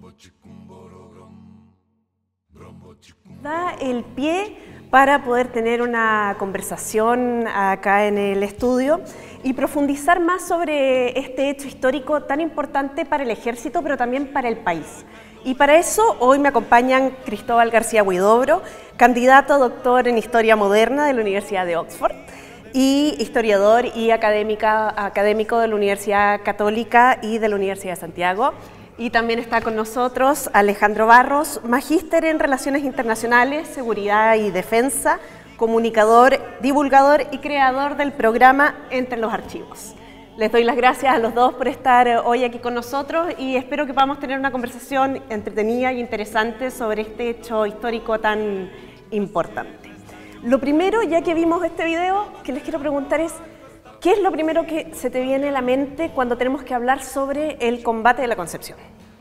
Da el pie para poder tener una conversación acá en el estudio y profundizar más sobre este hecho histórico tan importante para el ejército, pero también para el país. Y para eso hoy me acompañan Cristóbal García Huidobro, candidato a doctor en Historia Moderna de la Universidad de Oxford y historiador y académico de la Universidad Católica y de la Universidad de Santiago. Y también está con nosotros Alejandro Barros, magíster en Relaciones Internacionales, Seguridad y Defensa, comunicador, divulgador y creador del programa Entre los Archivos. Les doy las gracias a los dos por estar hoy aquí con nosotros y espero que podamos tener una conversación entretenida y interesante sobre este hecho histórico tan importante. Lo primero, ya que vimos este video, que les quiero preguntar es, ¿qué es lo primero que se te viene a la mente cuando tenemos que hablar sobre el combate de la Concepción?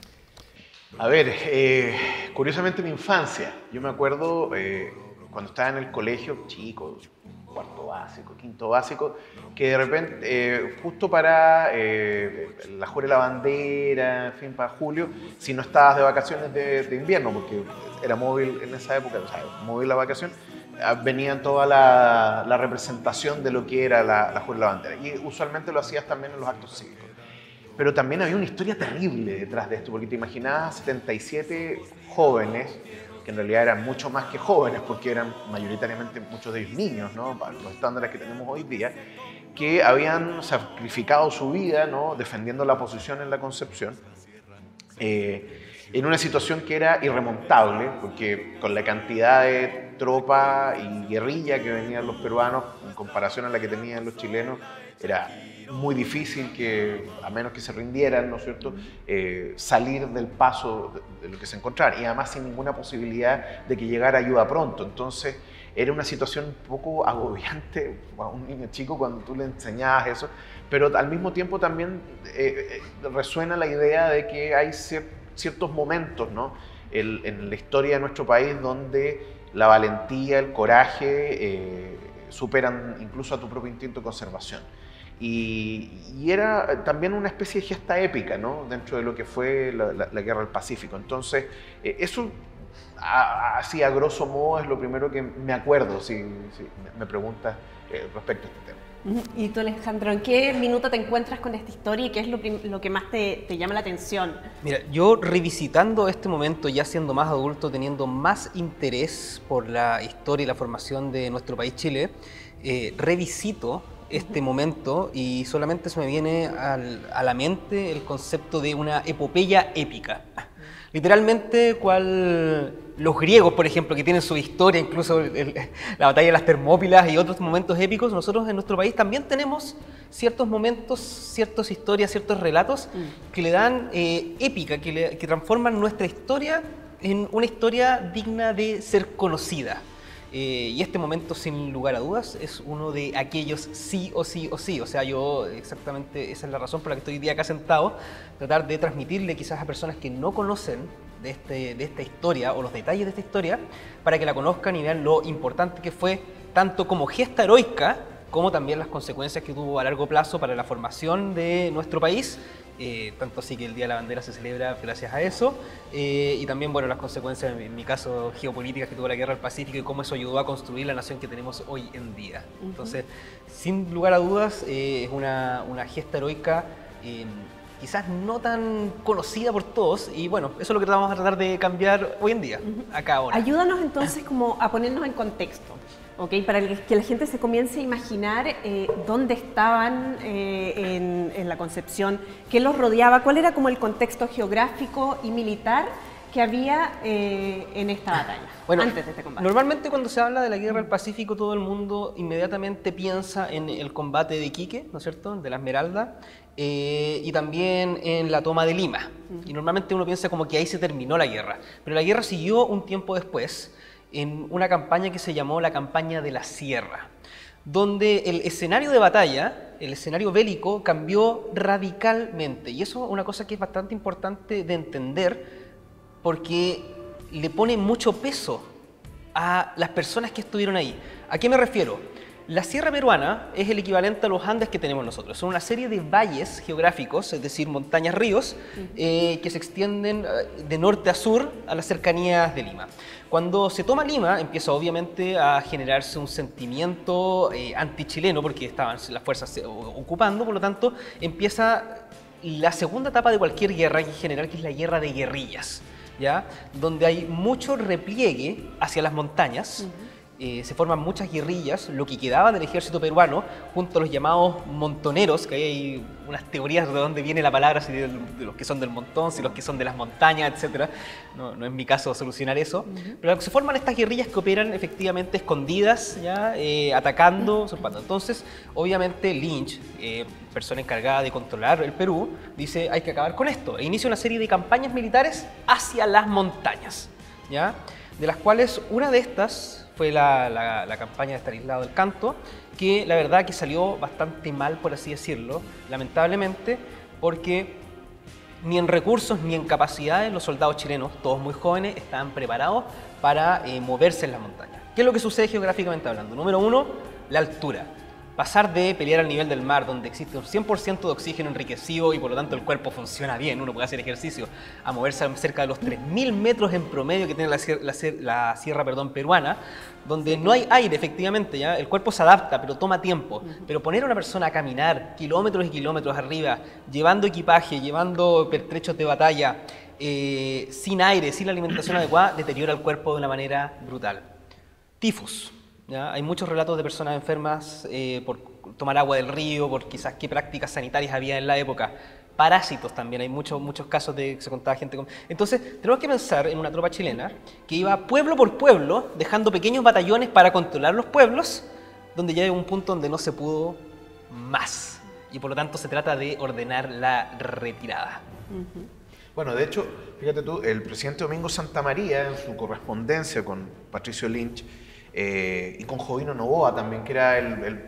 A ver, curiosamente mi infancia. Yo me acuerdo cuando estaba en el colegio, chico, cuarto básico, quinto básico, que de repente, justo para la Jura de la Bandera, en fin, para julio, si no estabas de vacaciones de invierno, porque era móvil en esa época, o sea, móvil la vacación, venían toda la representación de lo que era la Jura de la Bandera. Y usualmente lo hacías también en los actos cívicos. Pero también había una historia terrible detrás de esto, porque te imaginabas 77 jóvenes, que en realidad eran mucho más que jóvenes, porque eran mayoritariamente muchos de ellos niños, ¿no? Para los estándares que tenemos hoy día, que habían sacrificado su vida, ¿no? Defendiendo la posición en la Concepción, en una situación que era irremontable, porque con la cantidad de tropa y guerrilla que venían los peruanos, en comparación a la que tenían los chilenos, era muy difícil que, a menos que se rindieran, ¿no es cierto?, salir del paso de lo que se encontraran, y además sin ninguna posibilidad de que llegara ayuda pronto. Entonces era una situación un poco agobiante a un niño chico cuando tú le enseñabas eso, pero al mismo tiempo también resuena la idea de que hay ciertos momentos, ¿no?, en la historia de nuestro país donde la valentía, el coraje superan incluso a tu propio instinto de conservación. Y era también una especie de gesta épica, ¿no?, dentro de lo que fue la Guerra del Pacífico. Entonces, eso, así a grosso modo, es lo primero que me acuerdo, si me preguntas respecto a este tema. Y tú, Alejandro, ¿en qué minuto te encuentras con esta historia y qué es lo que más te llama la atención? Mira, yo revisitando este momento, ya siendo más adulto, teniendo más interés por la historia y la formación de nuestro país Chile, revisito este momento y solamente se me viene a la mente el concepto de una epopeya épica. Literalmente, cual los griegos, por ejemplo, que tienen su historia, incluso la batalla de las Termópilas y otros momentos épicos, nosotros en nuestro país también tenemos ciertos momentos, ciertas historias, ciertos relatos que le dan épica, que transforman nuestra historia en una historia digna de ser conocida. Y este momento, sin lugar a dudas, es uno de aquellos sí o sí o sí. O sea, yo exactamente esa es la razón por la que estoy hoy día acá sentado, tratar de transmitirle quizás a personas que no conocen de esta historia o los detalles de esta historia, para que la conozcan y vean lo importante que fue, tanto como gesta heroica, como también las consecuencias que tuvo a largo plazo para la formación de nuestro país. Tanto así que el Día de la Bandera se celebra gracias a eso, y también, bueno, las consecuencias, en mi caso, geopolíticas que tuvo la Guerra del Pacífico y cómo eso ayudó a construir la nación que tenemos hoy en día. Entonces, sin lugar a dudas, es una gesta heroica quizás no tan conocida por todos, y bueno, eso es lo que vamos a tratar de cambiar hoy en día, acá ahora. Ayúdanos entonces como a ponernos en contexto. Okay, para que la gente se comience a imaginar dónde estaban en la Concepción, qué los rodeaba, cuál era como el contexto geográfico y militar que había en esta batalla, bueno, antes de este combate. Normalmente cuando se habla de la Guerra del Pacífico, todo el mundo inmediatamente piensa en el combate de Iquique, ¿no es cierto?, de la Esmeralda, y también en la toma de Lima. Y normalmente uno piensa como que ahí se terminó la guerra, pero la guerra siguió un tiempo después, en una campaña que se llamó la Campaña de la Sierra, donde el escenario de batalla, el escenario bélico, cambió radicalmente. Y eso es una cosa que es bastante importante de entender, porque le pone mucho peso a las personas que estuvieron ahí. ¿A qué me refiero? La sierra peruana es el equivalente a los Andes que tenemos nosotros. Son una serie de valles geográficos, es decir, montañas, ríos, que se extienden de norte a sur a las cercanías de Lima. Cuando se toma Lima, empieza obviamente a generarse un sentimiento antichileno, porque estaban las fuerzas ocupando, por lo tanto, empieza la segunda etapa de cualquier guerra en general, que es la guerra de guerrillas, ¿ya? Donde hay mucho repliegue hacia las montañas. Se forman muchas guerrillas, lo que quedaba del ejército peruano, junto a los llamados montoneros, que hay unas teorías de dónde viene la palabra, si de los que son del montón, si los que son de las montañas, etc. No es mi caso solucionar eso, pero se forman estas guerrillas que operan efectivamente escondidas, ¿ya? Atacando, usurpando. Entonces, obviamente Lynch, persona encargada de controlar el Perú, dice hay que acabar con esto, e inicia una serie de campañas militares hacia las montañas, ¿ya? De las cuales una de estas fue la campaña de Estanislao del Canto, que la verdad que salió bastante mal, por así decirlo, lamentablemente, porque ni en recursos ni en capacidades los soldados chilenos, todos muy jóvenes, estaban preparados para moverse en las montañas. ¿Qué es lo que sucede geográficamente hablando? Número uno, la altura. Pasar de pelear al nivel del mar, donde existe un 100% de oxígeno enriquecido y por lo tanto el cuerpo funciona bien, uno puede hacer ejercicio, a moverse a cerca de los 3.000 metros en promedio que tiene la sierra peruana, donde no hay aire efectivamente, ¿ya? El cuerpo se adapta, pero toma tiempo. Pero poner a una persona a caminar kilómetros y kilómetros arriba, llevando equipaje, llevando pertrechos de batalla, sin aire, sin la alimentación adecuada, deteriora el cuerpo de una manera brutal. Tifus. ¿Ya? Hay muchos relatos de personas enfermas por tomar agua del río, por quizás qué prácticas sanitarias había en la época. Parásitos también, hay muchos casos de que se contaba gente con... Entonces, tenemos que pensar en una tropa chilena que iba pueblo por pueblo, dejando pequeños batallones para controlar los pueblos, donde ya llegó un punto donde no se pudo más. Y por lo tanto se trata de ordenar la retirada. Bueno, de hecho, fíjate tú, el presidente Domingo Santamaría, en su correspondencia con Patricio Lynch, y con Jovino Noboa también, que era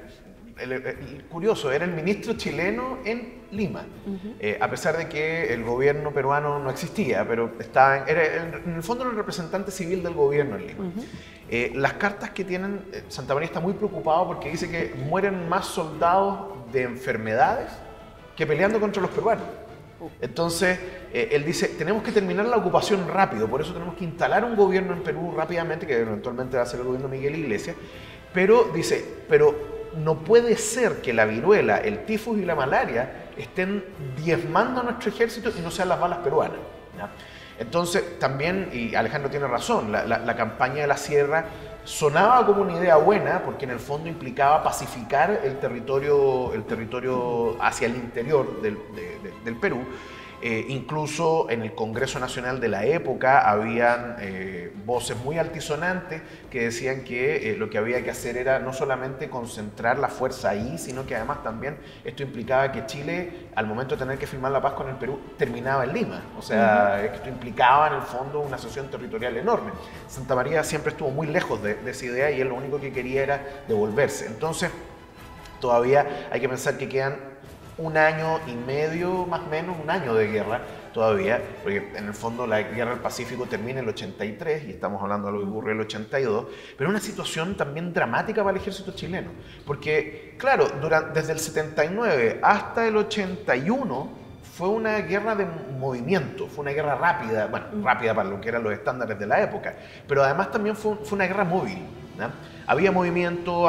el curioso, era el ministro chileno en Lima, a pesar de que el gobierno peruano no existía, pero era en el fondo el representante civil del gobierno en Lima. Las cartas que tienen, Santamaría está muy preocupado porque dice que mueren más soldados de enfermedades que peleando contra los peruanos. Entonces, él dice, tenemos que terminar la ocupación rápido, por eso tenemos que instalar un gobierno en Perú rápidamente, que eventualmente va a ser el gobierno de Miguel Iglesias, pero dice, no puede ser que la viruela, el tifus y la malaria estén diezmando a nuestro ejército y no sean las balas peruanas, ¿ya? Entonces, también, y Alejandro tiene razón, la campaña de la sierra sonaba como una idea buena porque en el fondo implicaba pacificar el territorio hacia el interior del Perú. Incluso en el Congreso Nacional de la época habían voces muy altisonantes que decían que lo que había que hacer era no solamente concentrar la fuerza ahí, sino que además también esto implicaba que Chile, al momento de tener que firmar la paz con el Perú, terminaba en Lima. O sea, esto implicaba en el fondo una asociación territorial enorme. Santamaría siempre estuvo muy lejos de esa idea y él lo único que quería era devolverse. Entonces, todavía hay que pensar que quedan un año y medio, más o menos, un año de guerra todavía, porque en el fondo la guerra del Pacífico termina en el 83 y estamos hablando de lo que ocurrió en el 82, pero una situación también dramática para el ejército chileno, porque claro, desde el 79 hasta el 81 fue una guerra de movimiento, fue una guerra rápida, bueno, rápida para lo que eran los estándares de la época, pero además también fue una guerra móvil, ¿no? Había movimiento,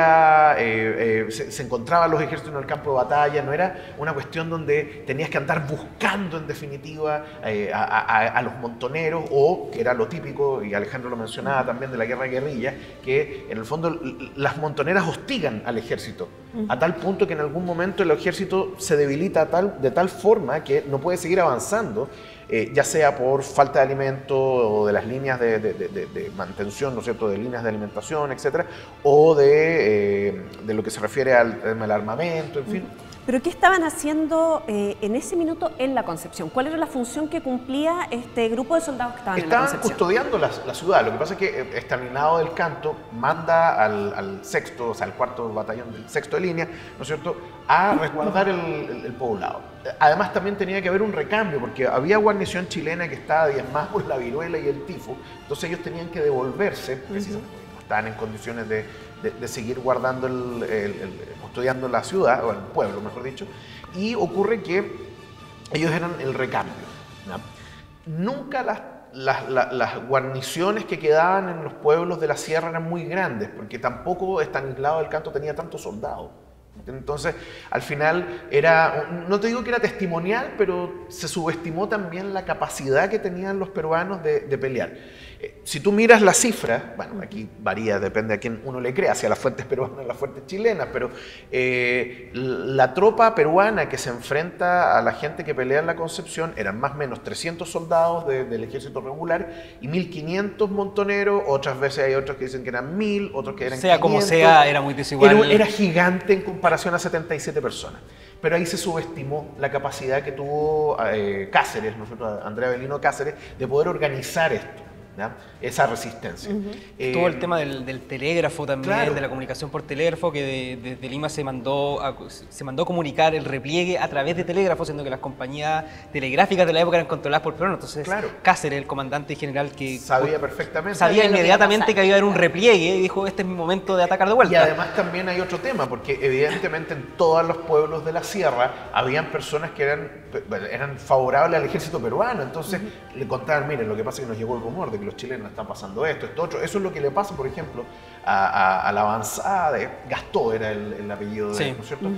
se encontraban los ejércitos en el campo de batalla, no era una cuestión donde tenías que andar buscando en definitiva a los montoneros, o que era lo típico, y Alejandro lo mencionaba también, de la guerra de guerrilla, que en el fondo las montoneras hostigan al ejército, a tal punto que en algún momento el ejército se debilita de tal forma que no puede seguir avanzando, ya sea por falta de alimento o de las líneas de mantención, ¿no es cierto?, de líneas de alimentación, etcétera, o de lo que se refiere al armamento, en fin. ¿Pero qué estaban haciendo en ese minuto en la Concepción? ¿Cuál era la función que cumplía este grupo de soldados que estaban en la Concepción? Estaban custodiando la ciudad. Lo que pasa es que Estanislao del Canto manda al sexto, o sea, al cuarto batallón del sexto de línea, ¿no es cierto?, a resguardar el poblado. Además, también tenía que haber un recambio, porque había guarnición chilena que estaba diezmada por la viruela y el tifo, entonces ellos tenían que devolverse, precisamente estaban en condiciones de seguir guardando, custodiando la ciudad, o el pueblo, mejor dicho, y ocurre que ellos eran el recambio, ¿no? Nunca las guarniciones que quedaban en los pueblos de la sierra eran muy grandes, porque tampoco Estanislao del Canto tenía tantos soldados. Entonces, al final no te digo que era testimonial, pero se subestimó también la capacidad que tenían los peruanos de pelear. Si tú miras las cifras, bueno, aquí varía, depende a quién uno le crea, hacia las fuentes peruanas o las fuentes chilenas, pero la tropa peruana que se enfrenta a la gente que pelea en la Concepción eran más o menos 300 soldados del ejército regular y 1500 montoneros. Otras veces hay otros que dicen que eran 1000, otros que eran 500. Sea como sea, era muy desigual. Era gigante en comparación a 77 personas. Pero ahí se subestimó la capacidad que tuvo Cáceres, Andrés Avelino Cáceres, de poder organizar esto, ¿ya? Esa resistencia. Todo el tema del telégrafo también, claro, de la comunicación por telégrafo, que desde Lima se mandó a comunicar el repliegue a través de telégrafo, siendo que las compañías telegráficas de la época eran controladas por peruanos. Entonces, claro, Cáceres, el comandante general, que sabía perfectamente, sabía inmediatamente que iba a haber un repliegue y dijo, este es mi momento de atacar de vuelta. Y además también hay otro tema, porque evidentemente en todos los pueblos de la sierra habían personas que eran favorables al ejército peruano. Entonces le contaban, miren, lo que pasa es que nos llegó el rumor de que los chilenos están pasando esto otro. Eso es lo que le pasa, por ejemplo, a la avanzada de Gastó, era el apellido de él, ¿no es cierto?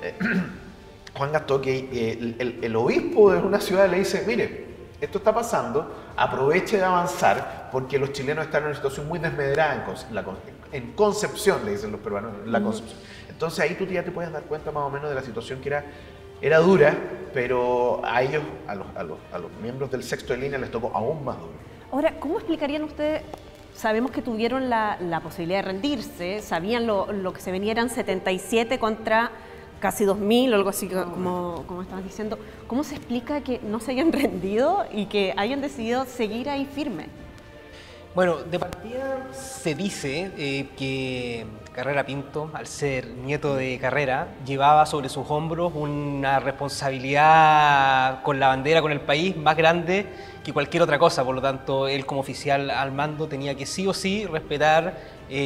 Juan Gastó, que el obispo de una ciudad le dice, mire, esto está pasando, aproveche de avanzar, porque los chilenos están en una situación muy desmedrada en Concepción, le dicen los peruanos, en la Concepción. Entonces ahí tú ya te puedes dar cuenta más o menos de la situación que era dura, pero a ellos, a los miembros del sexto de línea les tocó aún más duro. Ahora, ¿cómo explicarían ustedes? Sabemos que tuvieron la posibilidad de rendirse, sabían lo que se venía, eran 77 contra casi 2000 o algo así, como estabas diciendo. ¿Cómo se explica que no se hayan rendido y que hayan decidido seguir ahí firme? Bueno, de partida se dice que Carrera Pinto, al ser nieto de Carrera, llevaba sobre sus hombros una responsabilidad con la bandera, con el país, más grande que cualquier otra cosa. Por lo tanto, él como oficial al mando tenía que sí o sí respetar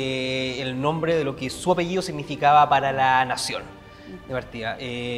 el nombre de lo que su apellido significaba para la nación. De partida.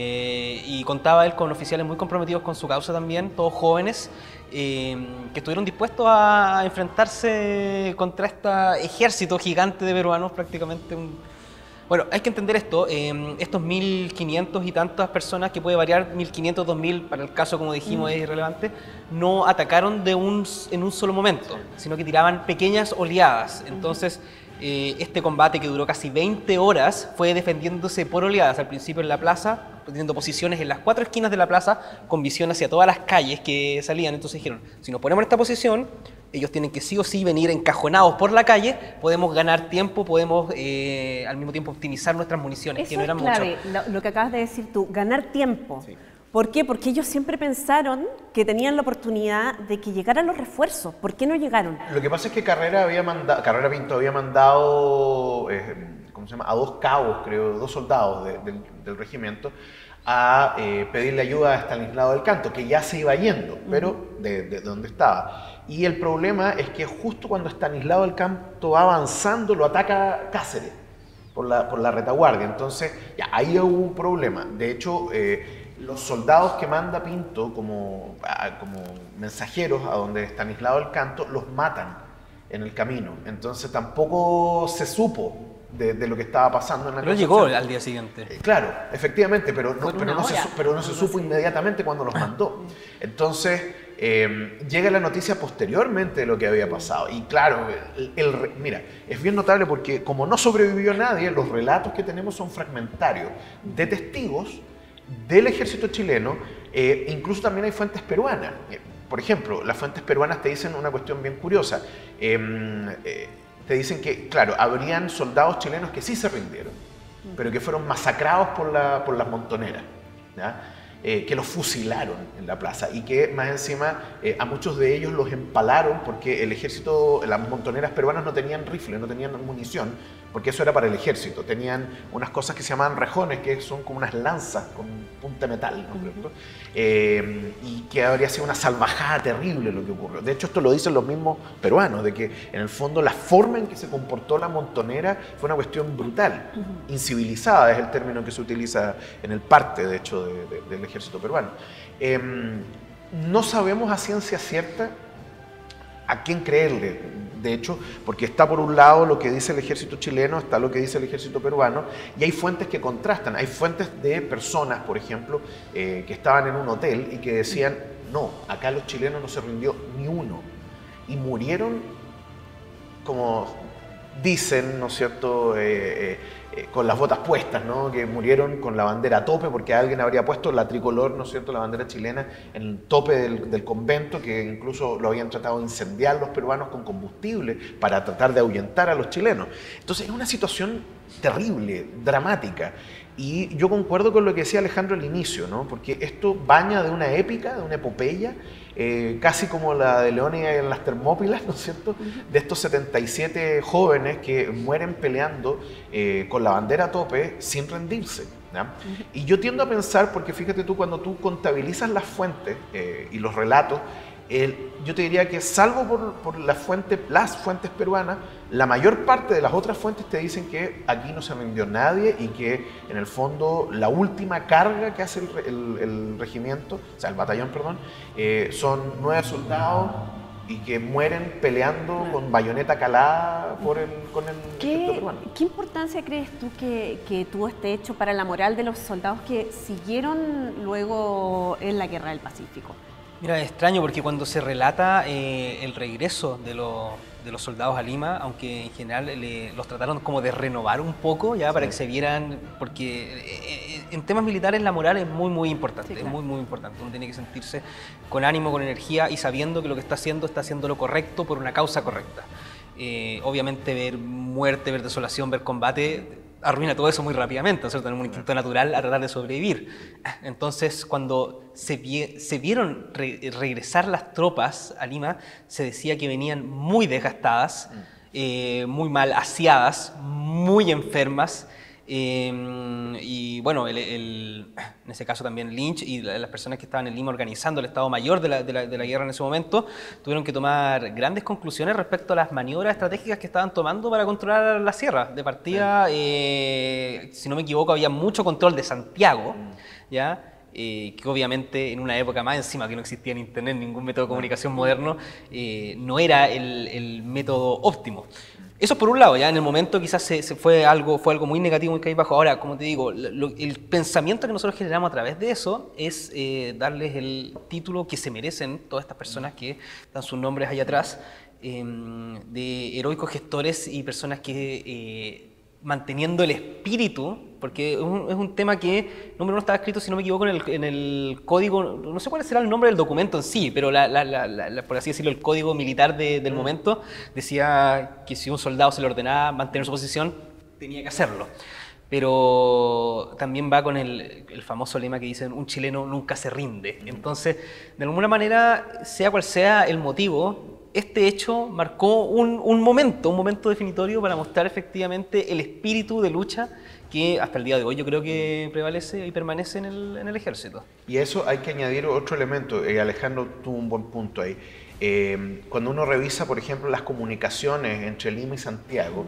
Y contaba él con oficiales muy comprometidos con su causa también, todos jóvenes, que estuvieron dispuestos a enfrentarse contra este ejército gigante de peruanos, prácticamente. Bueno, hay que entender esto, estos 1500 y tantas personas, que puede variar, 1500, 2000, para el caso, como dijimos, es irrelevante, no atacaron en un solo momento, sino que tiraban pequeñas oleadas. Entonces, este combate, que duró casi 20 horas, fue defendiéndose por oleadas, al principio en la plaza, teniendo posiciones en las 4 esquinas de la plaza, con visión hacia todas las calles que salían. Entonces dijeron, si nos ponemos en esta posición, ellos tienen que sí o sí venir encajonados por la calle, podemos ganar tiempo, podemos al mismo tiempo optimizar nuestras municiones, que no eran mucho. Eso es clave, lo que acabas de decir tú, ganar tiempo. Sí. ¿Por qué? Porque ellos siempre pensaron que tenían la oportunidad de que llegaran los refuerzos. ¿Por qué no llegaron? Lo que pasa es que Carrera Pinto había mandado ¿cómo se llama? A 2 cabos, creo, 2 soldados del regimiento, a pedirle ayuda a Estanislao del Canto, que ya se iba yendo, pero de donde estaba. Y el problema es que justo cuando Estanislao del Canto va avanzando, lo ataca Cáceres por la retaguardia. Entonces, ya, ahí hubo un problema. De hecho, los soldados que manda Pinto como mensajeros a donde Estanislao del Canto los matan en el camino. Entonces tampoco se supo de lo que estaba pasando en la Concepción. Pero llegó al día siguiente. Claro, efectivamente, pero no se supo inmediatamente cuando los mandó. Entonces llega la noticia posteriormente de lo que había pasado. Y claro, mira, es bien notable porque como no sobrevivió nadie, los relatos que tenemos son fragmentarios de testigos del ejército chileno. Incluso también hay fuentes peruanas. Por ejemplo, las fuentes peruanas te dicen una cuestión bien curiosa. Te dicen que, claro, habrían soldados chilenos que sí se rindieron, pero que fueron masacrados por las montoneras, ¿ya? que los fusilaron en la plaza y que más encima a muchos de ellos los empalaron porque el ejército, las montoneras peruanas no tenían rifles, no tenían munición, porque eso era para el ejército. Tenían unas cosas que se llamaban rejones, que son como unas lanzas con punta de metal, ¿no es cierto? Y que habría sido una salvajada terrible lo que ocurrió. De hecho, esto lo dicen los mismos peruanos, de que en el fondo la forma en que se comportó la montonera fue una cuestión brutal, incivilizada es el término que se utiliza en el parte, de hecho, del ejército peruano. No sabemos a ciencia cierta a quién creerle, de hecho, porque está por un lado lo que dice el ejército chileno, está lo que dice el ejército peruano, y hay fuentes que contrastan. Hay fuentes de personas, por ejemplo, que estaban en un hotel y que decían, no, acá los chilenos no se rindió ni uno, y murieron, como dicen, ¿no es cierto?, con las botas puestas, ¿no? Que murieron con la bandera a tope porque alguien habría puesto la tricolor, ¿no es cierto?, la bandera chilena en el tope del convento, que incluso lo habían tratado de incendiar los peruanos con combustible para tratar de ahuyentar a los chilenos. Entonces es una situación terrible, dramática. Y yo concuerdo con lo que decía Alejandro al inicio, ¿no? Porque esto baña de una épica, de una epopeya, casi como la de Leónidas en las Termópilas, ¿no es cierto?, de estos 77 jóvenes que mueren peleando con la bandera a tope sin rendirse, ¿ya? Y yo tiendo a pensar, porque fíjate tú, cuando tú contabilizas las fuentes y los relatos, yo te diría que salvo por las fuentes peruanas, la mayor parte de las otras fuentes te dicen que aquí no se rindió nadie y que en el fondo la última carga que hace el regimiento, o sea el batallón, perdón, son 9 soldados y que mueren peleando con bayoneta calada con el ejército peruano. ¿Qué importancia crees tú que tuvo este hecho para la moral de los soldados que siguieron luego en la Guerra del Pacífico? Mira, es extraño porque cuando se relata el regreso de los soldados a Lima, aunque en general los trataron como de renovar un poco, ya, para que se vieran, porque en temas militares la moral es muy, muy importante, es muy, muy importante. Uno tiene que sentirse con ánimo, con energía y sabiendo que lo que está haciendo lo correcto por una causa correcta. Obviamente ver muerte, ver desolación, ver combate arruina todo eso muy rápidamente, ¿no es cierto? Tenemos un instinto natural a tratar de sobrevivir. Entonces, cuando se vieron regresar las tropas a Lima, se decía que venían muy desgastadas, muy mal aseadas, muy enfermas, y bueno, en ese caso también Lynch y las personas que estaban en Lima organizando el Estado Mayor de la guerra en ese momento tuvieron que tomar grandes conclusiones respecto a las maniobras estratégicas que estaban tomando para controlar la sierra. De partida, si no me equivoco, había mucho control de Santiago, ¿ya? Que obviamente en una época más encima que no existía en internet, ningún método de comunicación moderno, no era el método óptimo. Eso por un lado, ya en el momento quizás fue algo muy negativo, muy cabizbajo. Ahora, como te digo, el pensamiento que nosotros generamos a través de eso es darles el título que se merecen todas estas personas que dan sus nombres allá atrás, de heroicos gestores y personas que manteniendo el espíritu, porque es un tema que no estaba escrito, si no me equivoco, en el código, no sé cuál será el nombre del documento en sí, pero por así decirlo, el código militar del momento decía que si un soldado se le ordenaba mantener su posición, tenía que hacerlo. Pero también va con el famoso lema que dicen, un chileno nunca se rinde. Entonces, de alguna manera, sea cual sea el motivo, este hecho marcó un momento definitorio para mostrar efectivamente el espíritu de lucha que hasta el día de hoy yo creo que prevalece y permanece en el ejército. Y a eso hay que añadir otro elemento. Alejandro tuvo un buen punto ahí. Cuando uno revisa, por ejemplo, las comunicaciones entre Lima y Santiago,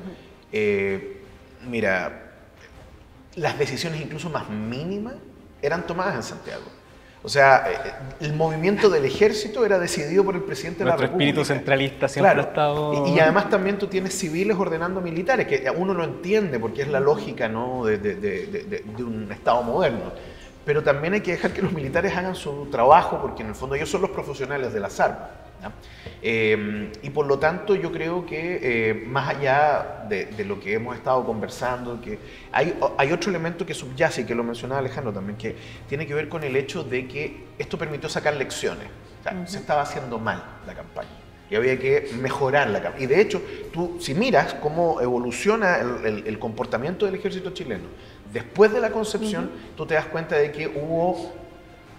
mira, las decisiones incluso más mínimas eran tomadas en Santiago. O sea, el movimiento del ejército era decidido por el presidente de la República. Nuestro espíritu centralista siempre ha estado... Y además también tú tienes civiles ordenando militares, que uno lo entiende porque es la lógica, ¿no?, de un Estado moderno. Pero también hay que dejar que los militares hagan su trabajo porque en el fondo ellos son los profesionales de las armas, ¿no? Y por lo tanto yo creo que más allá de lo que hemos estado conversando, que hay otro elemento que subyace y que lo mencionaba Alejandro también, que tiene que ver con el hecho de que esto permitió sacar lecciones. O sea, se estaba haciendo mal la campaña y había que mejorar la campaña. Y de hecho, tú si miras cómo evoluciona el comportamiento del ejército chileno después de la concepción, tú te das cuenta de que hubo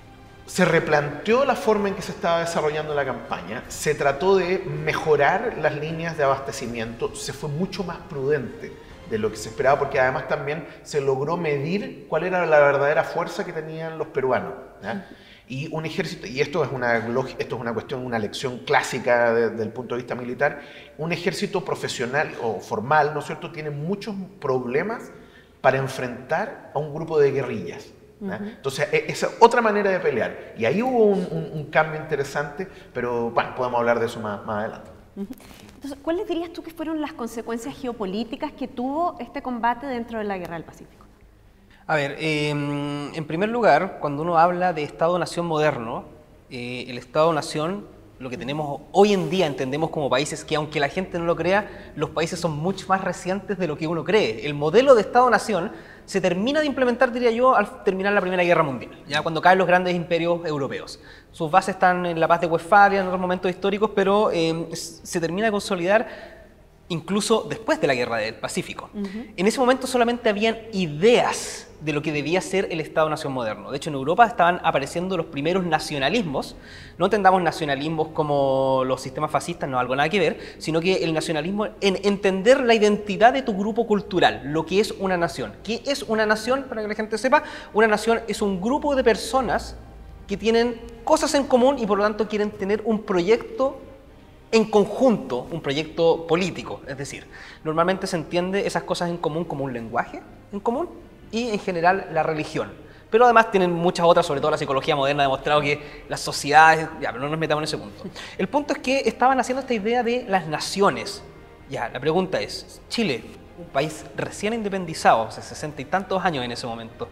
se replanteó la forma en que se estaba desarrollando la campaña, se trató de mejorar las líneas de abastecimiento, se fue mucho más prudente de lo que se esperaba, porque además también se logró medir cuál era la verdadera fuerza que tenían los peruanos, ¿ya? Y un ejército, y esto es una cuestión, una lección clásica desde el punto de vista militar, un ejército profesional o formal, ¿no es cierto?, tiene muchos problemas para enfrentar a un grupo de guerrillas. Entonces, esa es otra manera de pelear. Y ahí hubo un cambio interesante, pero bueno, podemos hablar de eso más adelante. Entonces, ¿cuáles dirías tú que fueron las consecuencias geopolíticas que tuvo este combate dentro de la Guerra del Pacífico? A ver, en primer lugar, cuando uno habla de Estado-Nación moderno, el Estado-Nación, lo que tenemos hoy en día, entendemos como países que, aunque la gente no lo crea, los países son mucho más recientes de lo que uno cree. El modelo de Estado-Nación se termina de implementar, diría yo, al terminar la Primera Guerra Mundial, ya cuando caen los grandes imperios europeos. Sus bases están en la Paz de Westfalia, en otros momentos históricos, pero se termina de consolidar incluso después de la Guerra del Pacífico. En ese momento solamente habían ideas de lo que debía ser el Estado-Nación moderno. De hecho, en Europa estaban apareciendo los primeros nacionalismos. No entendamos nacionalismos como los sistemas fascistas, no algo nada que ver, sino que el nacionalismo en entender la identidad de tu grupo cultural, lo que es una nación. ¿Qué es una nación? Para que la gente sepa, una nación es un grupo de personas que tienen cosas en común y por lo tanto quieren tener un proyecto en conjunto, un proyecto político. Es decir, normalmente se entiende esas cosas en común como un lenguaje en común y en general la religión. Pero además tienen muchas otras, sobre todo la psicología moderna ha demostrado que las sociedades, ya, pero no nos metamos en ese punto. El punto es que estaban haciendo esta idea de las naciones. Ya, la pregunta es, Chile, un país recién independizado, hace 60 y tantos años en ese momento,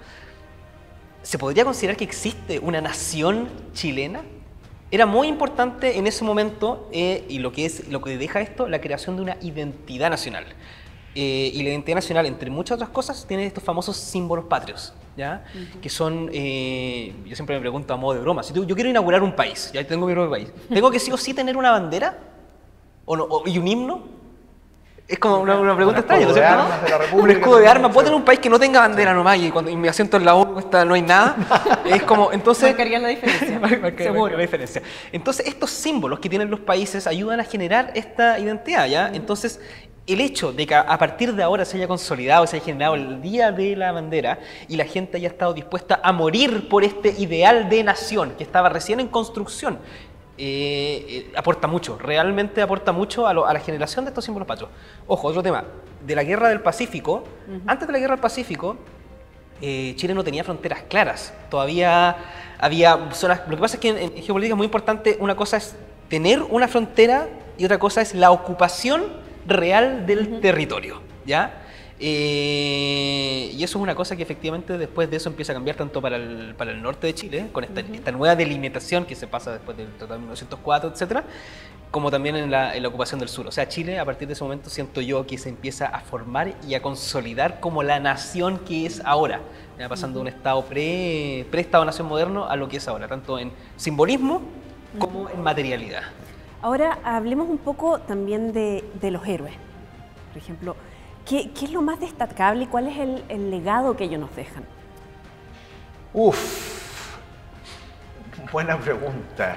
¿se podría considerar que existe una nación chilena? Era muy importante en ese momento, y lo que deja esto, la creación de una identidad nacional. Y la identidad nacional, entre muchas otras cosas, tiene estos famosos símbolos patrios, ¿ya? Que son, yo siempre me pregunto a modo de broma, si yo quiero inaugurar un país, ya tengo mi propio país, ¿tengo que sí o sí tener una bandera? ¿Y un himno? Es como una pregunta extraña, ¿no es cierto? Un escudo de armas. ¿Puedo tener un país que no tenga bandera nomás y cuando me asiento en la ONU no hay nada? Es como, entonces... Marcaría la diferencia, seguro. La diferencia. Entonces, estos símbolos que tienen los países ayudan a generar esta identidad, ¿ya? Entonces, el hecho de que a partir de ahora se haya consolidado, se haya generado el Día de la Bandera y la gente haya estado dispuesta a morir por este ideal de nación que estaba recién en construcción, aporta mucho, realmente aporta mucho a la generación de estos símbolos patrios. Ojo, otro tema, de la Guerra del Pacífico, antes de la Guerra del Pacífico, Chile no tenía fronteras claras, todavía había zonas. Lo que pasa es que en geopolítica es muy importante, una cosa es tener una frontera y otra cosa es la ocupación real del territorio, ¿ya? Y eso es una cosa que efectivamente después de eso empieza a cambiar tanto para el norte de Chile, con esta nueva delimitación que se pasa después del Tratado de 1904, etcétera, como también en la ocupación del sur. O sea, Chile a partir de ese momento siento yo que se empieza a formar y a consolidar como la nación que es ahora, ya pasando de un estado pre-Estado-Nación moderno a lo que es ahora, tanto en simbolismo como en materialidad. Ahora hablemos un poco también de los héroes. Por ejemplo, ¿qué es lo más destacable y cuál es el legado que ellos nos dejan? Buena pregunta.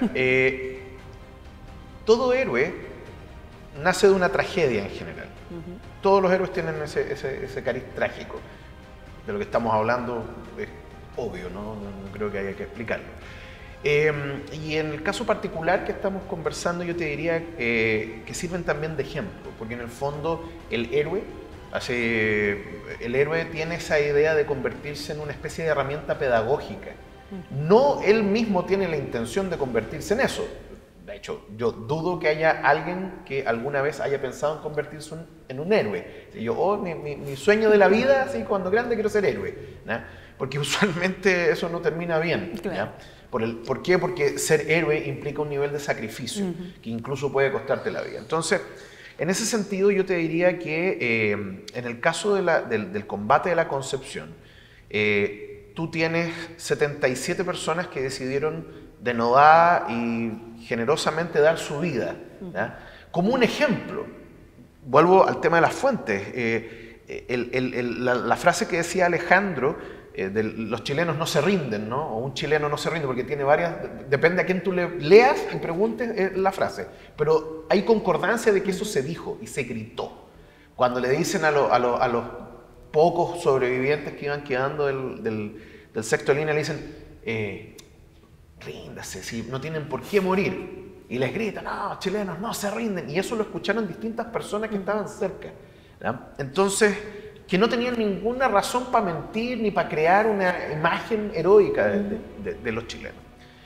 Todo héroe nace de una tragedia en general. Todos los héroes tienen ese cariz trágico. De lo que estamos hablando es obvio, ¿no? No creo que haya que explicarlo. Y en el caso particular que estamos conversando, yo te diría que sirven también de ejemplo, porque en el fondo el héroe tiene esa idea de convertirse en una especie de herramienta pedagógica. No él mismo tiene la intención de convertirse en eso. De hecho, yo dudo que haya alguien que alguna vez haya pensado en convertirse en un héroe. Mi sueño de la vida, así, cuando grande quiero ser héroe, ¿no? Porque usualmente eso no termina bien, ¿no? Claro. ¿Por qué? Porque ser héroe implica un nivel de sacrificio que incluso puede costarte la vida. Entonces, en ese sentido, yo te diría que en el caso del combate de la Concepción, tú tienes 77 personas que decidieron denodar y generosamente dar su vida, ¿ya? Como un ejemplo. Vuelvo al tema de las fuentes. La frase que decía Alejandro los chilenos no se rinden, ¿no? O un chileno no se rinde, porque tiene varias, depende a quién tú leas y preguntes la frase, pero hay concordancia de que eso se dijo y se gritó. Cuando le dicen a los pocos sobrevivientes que iban quedando del sexto línea, le dicen, ríndase, si no tienen por qué morir. Y les gritan, no, chilenos, no se rinden. Y eso lo escucharon distintas personas que estaban cerca, ¿ya? Entonces, que no tenían ninguna razón para mentir ni para crear una imagen heroica de los chilenos.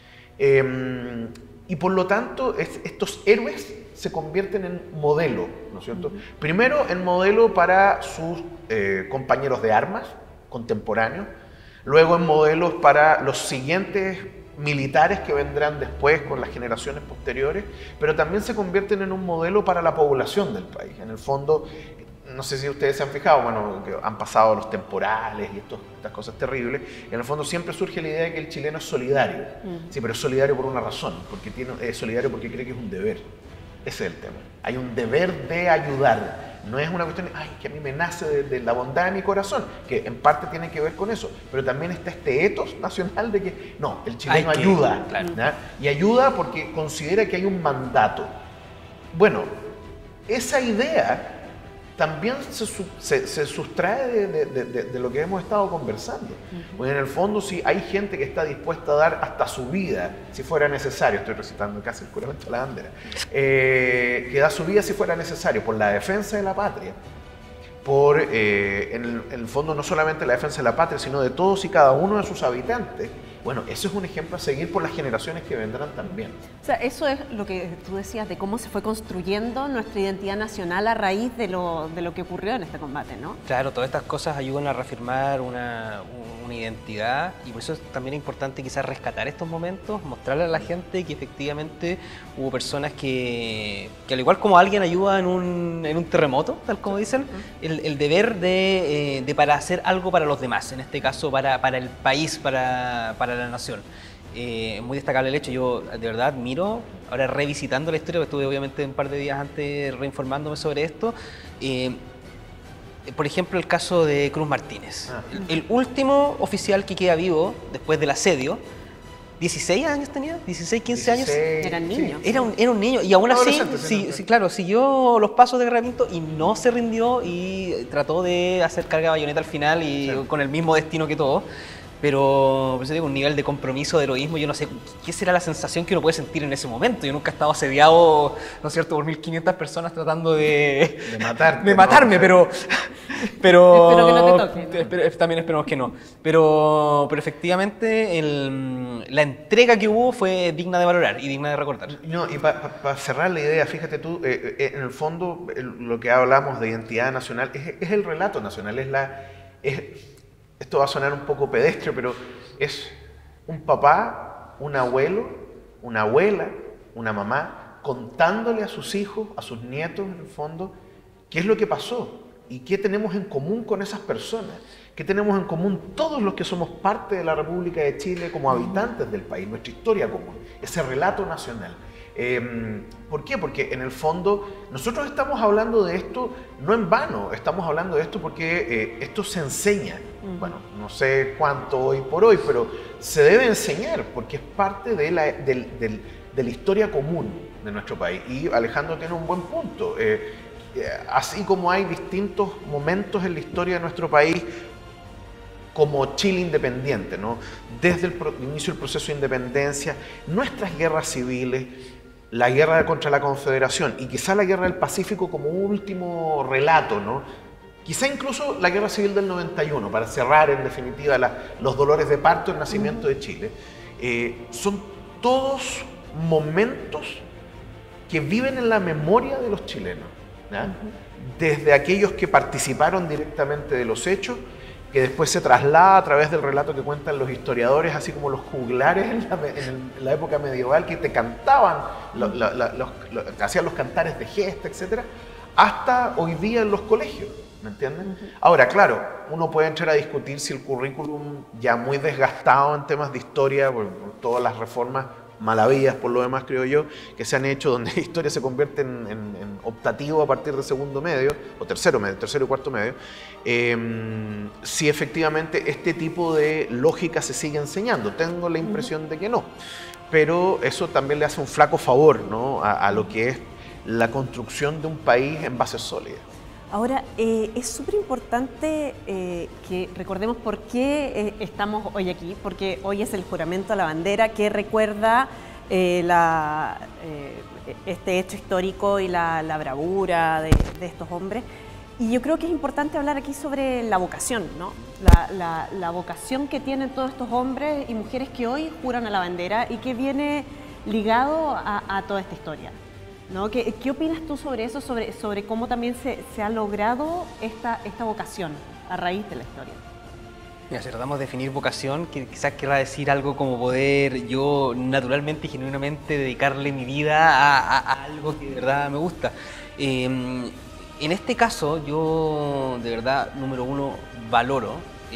Y por lo tanto, estos héroes se convierten en modelo, ¿no es cierto? Primero, en modelo para sus compañeros de armas contemporáneos, luego en modelos para los siguientes militares que vendrán después con las generaciones posteriores, pero también se convierten en un modelo para la población del país. En el fondo, no sé si ustedes se han fijado, bueno, que han pasado los temporales y estas cosas terribles, y en el fondo siempre surge la idea de que el chileno es solidario. Sí, pero es solidario por una razón, porque es solidario porque cree que es un deber. Ese es el tema. Hay un deber de ayudar. No es una cuestión de, ay, que a mí me nace de la bondad de mi corazón, que en parte tiene que ver con eso, pero también está este ethos nacional de que, no, el chileno ayuda, claro, y ayuda porque considera que hay un mandato. Bueno, esa idea también se sustrae de lo que hemos estado conversando. Porque en el fondo, si hay gente que está dispuesta a dar hasta su vida, si fuera necesario, estoy recitando casi el juramento de la bandera, que da su vida si fuera necesario, por la defensa de la patria, por, en el fondo, no solamente la defensa de la patria, sino de todos y cada uno de sus habitantes. Bueno, eso es un ejemplo a seguir por las generaciones que vendrán también. O sea, eso es lo que tú decías, de cómo se fue construyendo nuestra identidad nacional a raíz de lo que ocurrió en este combate, ¿no? Claro, todas estas cosas ayudan a reafirmar una identidad, y por eso es también importante quizás rescatar estos momentos, mostrarle a la gente que efectivamente hubo personas que al igual como alguien ayuda en un terremoto, tal como dicen, el deber de para hacer algo para los demás, en este caso para el país, para la nación. Muy destacable el hecho. Yo de verdad admiro, ahora revisitando la historia, porque estuve obviamente un par de días antes reinformándome sobre esto, por ejemplo el caso de Cruz Martínez, el último oficial que queda vivo después del asedio. 16 años tenía, 16, 15 años. Eran niños. Era un niño, y aún así, sí, claro, siguió los pasos de Gravito y no se rindió y trató de hacer carga de bayoneta al final y con el mismo destino que todos. Pero por eso digo, un nivel de compromiso, de heroísmo, yo no sé qué será la sensación que uno puede sentir en ese momento. Yo nunca he estado asediado, ¿no es cierto?, por 1500 personas tratando de matarme, ¿no? pero espero que no te toque. También esperemos que no. Pero efectivamente la entrega que hubo fue digna de valorar y digna de recordar. No, y para cerrar la idea, fíjate tú, en el fondo lo que hablamos de identidad nacional es el relato nacional, esto va a sonar un poco pedestre, pero es un papá, un abuelo, una abuela, una mamá, contándole a sus hijos, a sus nietos, en el fondo, qué es lo que pasó y qué tenemos en común con esas personas, qué tenemos en común todos los que somos parte de la República de Chile como habitantes del país, nuestra historia común, ese relato nacional. ¿Por qué? Porque en el fondo nosotros estamos hablando de esto no en vano, estamos hablando de esto porque esto se enseña. Bueno, no sé cuánto hoy por hoy, pero se debe enseñar porque es parte de la historia común de nuestro país. Y Alejandro tiene un buen punto. Así como hay distintos momentos en la historia de nuestro país, como Chile independiente, ¿no? Desde el inicio del proceso de independencia, nuestras guerras civiles, la guerra contra la Confederación y quizá la guerra del Pacífico como último relato, ¿no? Quizá incluso la guerra civil del 91, para cerrar en definitiva los dolores de parto, el nacimiento de Chile, son todos momentos que viven en la memoria de los chilenos, ¿ya? Desde aquellos que participaron directamente de los hechos, que después se traslada a través del relato que cuentan los historiadores, así como los juglares en la época medieval, que te cantaban, hacían los cantares de gesta, etc., hasta hoy día en los colegios, ¿me entienden? Ahora, claro, uno puede entrar a discutir si el currículum, ya muy desgastado en temas de historia, por todas las reformas maravillas por lo demás, creo yo, que se han hecho donde la historia se convierte en optativo a partir del segundo medio, o tercero y cuarto medio, si efectivamente este tipo de lógica se sigue enseñando. Tengo la impresión de que no, pero eso también le hace un flaco favor, ¿no?, a lo que es la construcción de un país en bases sólidas. Ahora, es súper importante que recordemos por qué estamos hoy aquí, porque hoy es el juramento a la bandera que recuerda este hecho histórico y la bravura de estos hombres. Y yo creo que es importante hablar aquí sobre la vocación, ¿no? La vocación que tienen todos estos hombres y mujeres que hoy juran a la bandera y que viene ligado a toda esta historia, ¿no? ¿Qué opinas tú sobre eso, sobre cómo también se ha logrado esta vocación a raíz de la historia? Mira, si tratamos de definir vocación, que quizás querrá decir algo como poder yo naturalmente y genuinamente dedicarle mi vida a algo que de verdad me gusta. En este caso, yo de verdad, número uno, valoro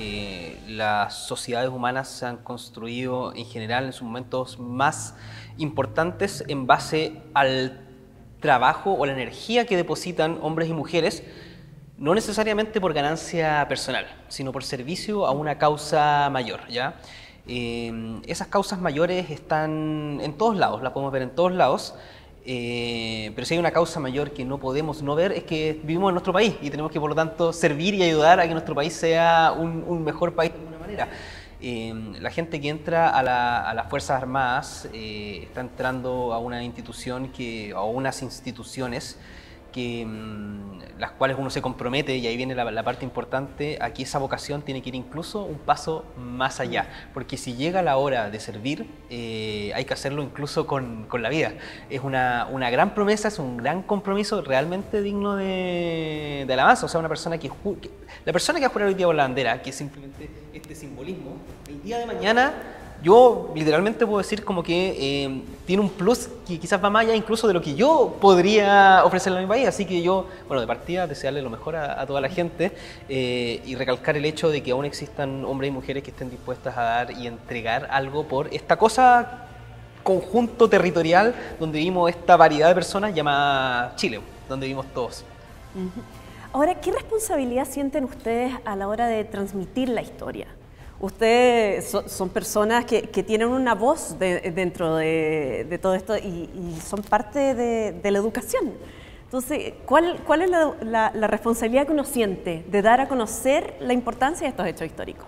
las sociedades humanas se han construido en general en sus momentos más importantes en base al trabajo o la energía que depositan hombres y mujeres, no necesariamente por ganancia personal, sino por servicio a una causa mayor, ¿ya? Esas causas mayores están en todos lados, las podemos ver en todos lados, pero si hay una causa mayor que no podemos no ver es que vivimos en nuestro país y tenemos que por lo tanto servir y ayudar a que nuestro país sea un mejor país de alguna manera. La gente que entra a las Fuerzas Armadas está entrando a una institución a unas instituciones que, las cuales uno se compromete, y ahí viene la parte importante, aquí esa vocación tiene que ir incluso un paso más allá, porque si llega la hora de servir, hay que hacerlo incluso con la vida. Es una gran promesa, es un gran compromiso realmente digno de alabanza. O sea, la persona que va a jurar hoy día por la bandera, que es simplemente este simbolismo, el día de mañana yo literalmente puedo decir como que tiene un plus que quizás va más allá incluso de lo que yo podría ofrecerle a mi país. Así que yo, bueno, de partida desearle lo mejor a toda la gente y recalcar el hecho de que aún existan hombres y mujeres que estén dispuestas a dar y entregar algo por esta cosa, conjunto territorial donde vivimos esta variedad de personas llamada Chile, donde vivimos todos. Ahora, ¿qué responsabilidad sienten ustedes a la hora de transmitir la historia? Ustedes son personas que tienen una voz dentro de todo esto y son parte de la educación. Entonces, ¿cuál es la responsabilidad que uno siente de dar a conocer la importancia de estos hechos históricos?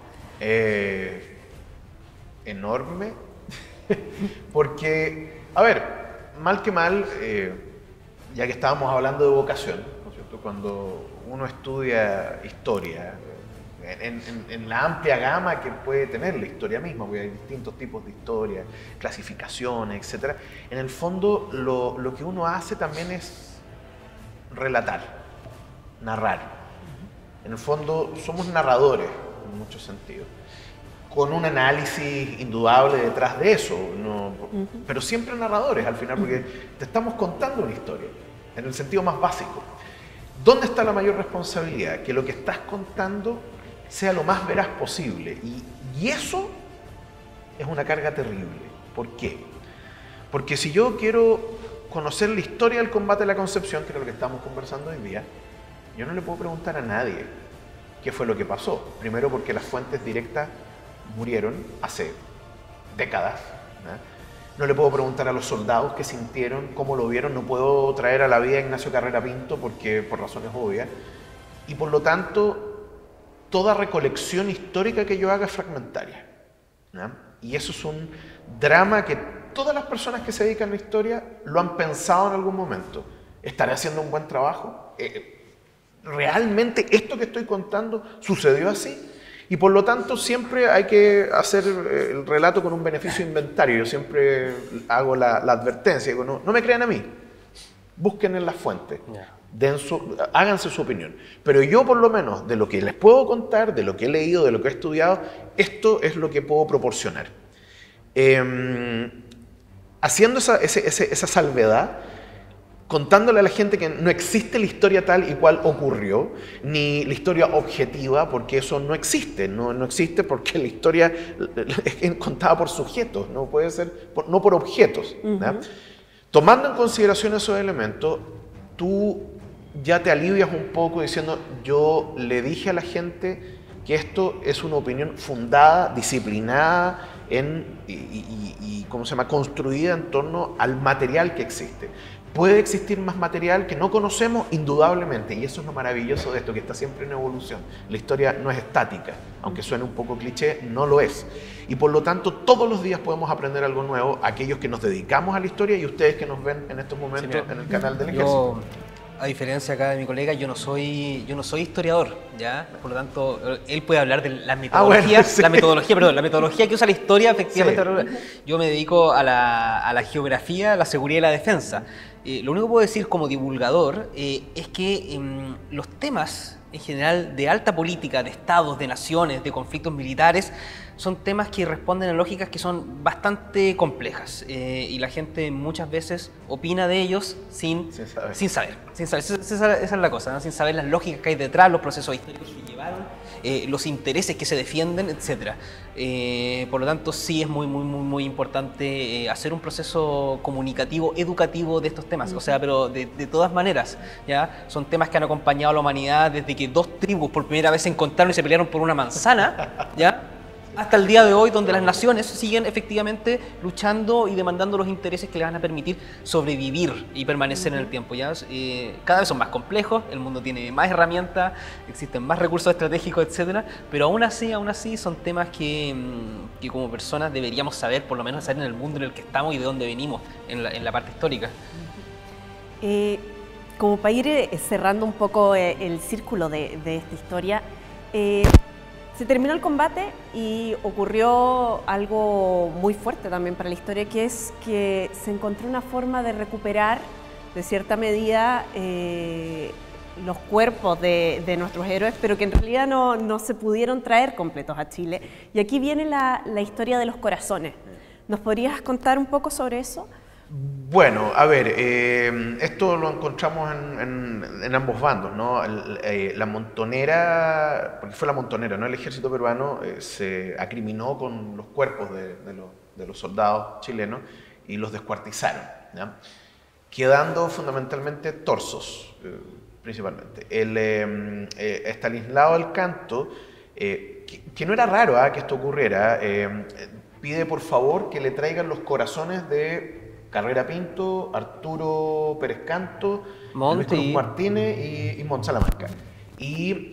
Enorme, porque, a ver, mal que mal, ya que estábamos hablando de vocación, ¿no es cierto? Cuando uno estudia historia, en la amplia gama que puede tener la historia misma, porque hay distintos tipos de historia, clasificaciones, etc. En el fondo, lo que uno hace también es relatar, narrar. En el fondo, somos narradores, en muchos sentidos, con un análisis indudable detrás de eso, ¿no? Pero siempre narradores al final, porque te estamos contando una historia, en el sentido más básico. ¿Dónde está la mayor responsabilidad? Que lo que estás contando sea lo más veraz posible. Y eso es una carga terrible. ¿Por qué? Porque si yo quiero conocer la historia del combate de la Concepción, que es lo que estamos conversando hoy día, yo no le puedo preguntar a nadie qué fue lo que pasó. Primero porque las fuentes directas murieron hace décadas, ¿no? No le puedo preguntar a los soldados qué sintieron, cómo lo vieron. No puedo traer a la vida a Ignacio Carrera Pinto por razones obvias. Y por lo tanto, toda recolección histórica que yo haga es fragmentaria, ¿no? Y eso es un drama que todas las personas que se dedican a la historia lo han pensado en algún momento. ¿Estaré haciendo un buen trabajo? ¿Realmente esto que estoy contando sucedió así? Y por lo tanto siempre hay que hacer el relato con un beneficio inventario. Yo siempre hago la advertencia, digo, no me crean a mí, busquen en las fuentes. Háganse su opinión. Pero yo por lo menos, de lo que les puedo contar, de lo que he leído, de lo que he estudiado, esto es lo que puedo proporcionar. Haciendo esa salvedad, contándole a la gente que no existe la historia tal y cual ocurrió, ni la historia objetiva, porque eso no existe. No existe porque la historia es contada por sujetos, no puede ser, no por objetos. Tomando en consideración esos elementos, tú ya te alivias un poco diciendo, yo le dije a la gente que esto es una opinión fundada, disciplinada, ¿cómo se llama?, construida en torno al material que existe. Puede existir más material que no conocemos, indudablemente, y eso es lo maravilloso de esto, que está siempre en evolución. La historia no es estática, aunque suene un poco cliché, no lo es. Y por lo tanto, todos los días podemos aprender algo nuevo, aquellos que nos dedicamos a la historia y ustedes que nos ven en estos momentos en el canal del Ejército. A diferencia acá de mi colega, yo no soy historiador, ¿ya? Por lo tanto, él puede hablar de la metodología, sí. la metodología que usa la historia, efectivamente. Sí. Yo me dedico a la geografía, a la seguridad y la defensa. Lo único que puedo decir como divulgador es que los temas en general de alta política, de estados, de naciones, de conflictos militares, son temas que responden a lógicas que son bastante complejas y la gente muchas veces opina de ellos sin saber. Esa es la cosa, ¿no? Sin saber las lógicas que hay detrás, los procesos históricos que llevaron, los intereses que se defienden, etc. Por lo tanto, sí es muy importante hacer un proceso comunicativo, educativo de estos temas. O sea, pero de todas maneras, ¿ya? Son temas que han acompañado a la humanidad desde que dos tribus por primera vez se encontraron y se pelearon por una manzana, ¿ya? Hasta el día de hoy, donde las naciones siguen efectivamente luchando y demandando los intereses que les van a permitir sobrevivir y permanecer en el tiempo. ¿Ya? Cada vez son más complejos, el mundo tiene más herramientas, existen más recursos estratégicos, etcétera, pero aún así son temas que como personas deberíamos saber, por lo menos saber en el mundo en el que estamos y de dónde venimos en la parte histórica. Como para ir cerrando un poco el círculo de esta historia, se terminó el combate y ocurrió algo muy fuerte también para la historia, que es que se encontró una forma de recuperar, de cierta medida, los cuerpos de nuestros héroes, pero que en realidad no se pudieron traer completos a Chile. Y aquí viene la historia de los corazones. ¿Nos podrías contar un poco sobre eso? Bueno, a ver, esto lo encontramos en ambos bandos, ¿no? La Montonera, porque fue la Montonera, ¿no? El ejército peruano se acriminó con los cuerpos de los soldados chilenos y los descuartizaron, ¿ya? Quedando fundamentalmente torsos, principalmente. Estanislao del Canto, que no era raro que esto ocurriera, pide por favor que le traigan los corazones de Carrera Pinto, Arturo Pérez Canto, Luis Cruz Martínez y Montt Salamanca. Y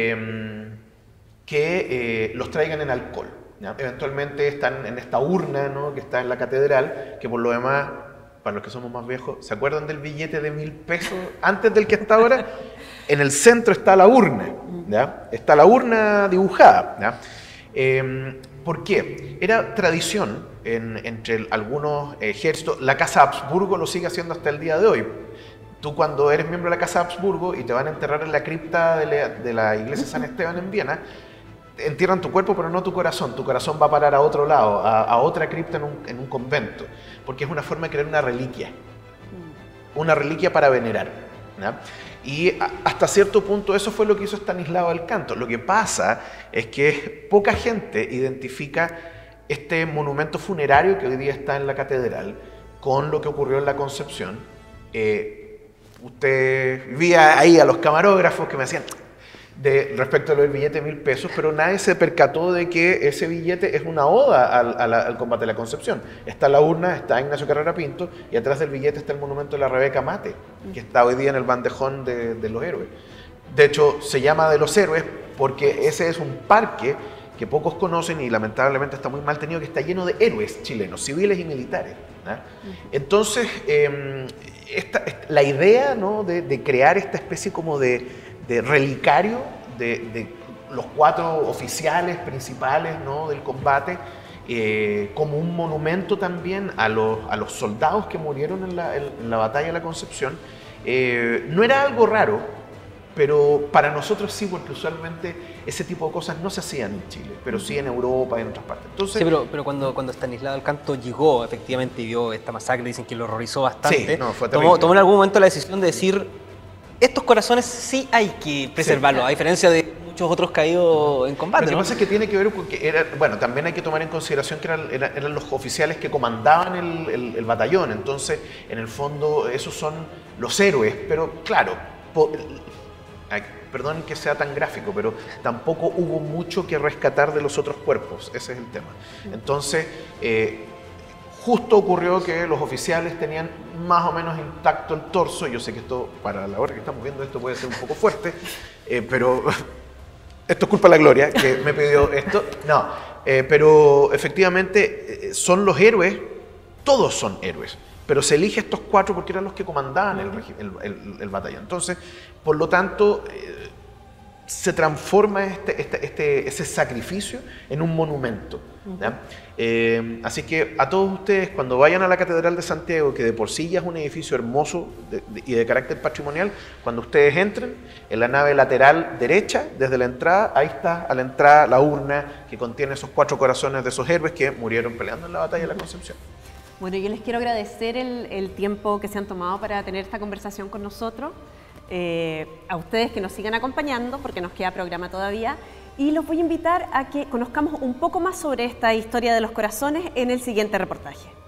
que los traigan en alcohol, ¿ya? Eventualmente están en esta urna, ¿no?, que está en la catedral, que por lo demás, para los que somos más viejos, ¿se acuerdan del billete de 1000 pesos antes del que está ahora? En el centro está la urna, ¿ya? Está la urna dibujada, ¿ya? ¿Por qué? Era tradición entre algunos ejércitos, la Casa Habsburgo lo sigue haciendo hasta el día de hoy. Tú cuando eres miembro de la Casa Habsburgo y te van a enterrar en la cripta de la iglesia San Esteban en Viena, entierran tu cuerpo pero no tu corazón va a parar a otro lado, a otra cripta en un convento, porque es una forma de crear una reliquia para venerar, ¿no? Y hasta cierto punto eso fue lo que hizo Estanislao del Canto. Lo que pasa es que poca gente identifica este monumento funerario que hoy día está en la catedral con lo que ocurrió en la Concepción. Usted vía ahí a los camarógrafos que me hacían respecto a lo del billete de 1000 pesos, pero nadie se percató de que ese billete es una oda al combate de la Concepción. Está la urna, está Ignacio Carrera Pinto, y atrás del billete está el monumento de la Rebeca Mate, que está hoy día en el bandejón de los héroes. De hecho, se llama de los héroes porque ese es un parque que pocos conocen y lamentablemente está muy mal tenido, que está lleno de héroes chilenos, civiles y militares, ¿no? Entonces, la idea, ¿no?, de crear esta especie como de relicario de los 4 oficiales principales, ¿no?, del combate, como un monumento también a los soldados que murieron en la batalla de la Concepción, no era algo raro, pero para nosotros sí, porque usualmente ese tipo de cosas no se hacían en Chile, pero sí en Europa y en otras partes. Entonces, sí, pero cuando Estanislao del Canto llegó efectivamente y vio esta masacre, dicen que lo horrorizó bastante, sí, no, fue terrible. tomó en algún momento la decisión de decir, estos corazones sí hay que preservarlos, a diferencia de muchos otros caídos en combate. Lo que ¿no? pasa es que tiene que ver con que bueno, también hay que tomar en consideración que eran los oficiales que comandaban el batallón, entonces en el fondo esos son los héroes, pero claro, perdón que sea tan gráfico, pero tampoco hubo mucho que rescatar de los otros cuerpos, ese es el tema. Entonces, justo ocurrió que los oficiales tenían más o menos intacto el torso. Yo sé que esto, para la hora que estamos viendo esto, puede ser un poco fuerte, pero esto es culpa de la Gloria, que me pidió esto. No, pero efectivamente son los héroes, todos son héroes, pero se elige estos 4 porque eran los que comandaban el batallón. Entonces, por lo tanto, se transforma ese sacrificio en un monumento. Así que a todos ustedes, cuando vayan a la Catedral de Santiago, que de por sí ya es un edificio hermoso y de carácter patrimonial, cuando ustedes entren, en la nave lateral derecha, desde la entrada, ahí está a la entrada la urna que contiene esos 4 corazones de esos héroes que murieron peleando en la batalla de la Concepción. Bueno, yo les quiero agradecer el tiempo que se han tomado para tener esta conversación con nosotros. A ustedes que nos sigan acompañando, porque nos queda programa todavía, y los voy a invitar a que conozcamos un poco más sobre esta historia de los corazones en el siguiente reportaje.